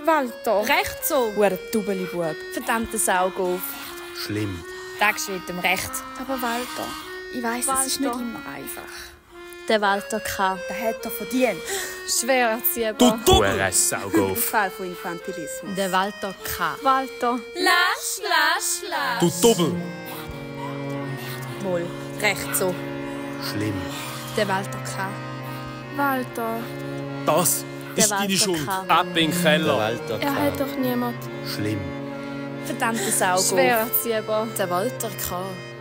Walter. Recht so. Huere Tubeli-Bub. Verdammter Saugauf. Schlimm. Tagst mit dem Recht. Aber Walter, ich weiss, es ist nicht immer einfach. Der Walter K. Der hat er verdient. Schwer erziehbar. Du Double! Saugauf. Fall von Infantilismus. Der Walter K. Walter. Du Double! Wohl. Recht so. Schlimm. Der Walter K. Walter. Das Der ist deine Walter Schuld. K. Ab in den Keller. Er hat doch niemand. Schlimm. Verdammter Saugauf. Schwer erziehbar. Der Walter K.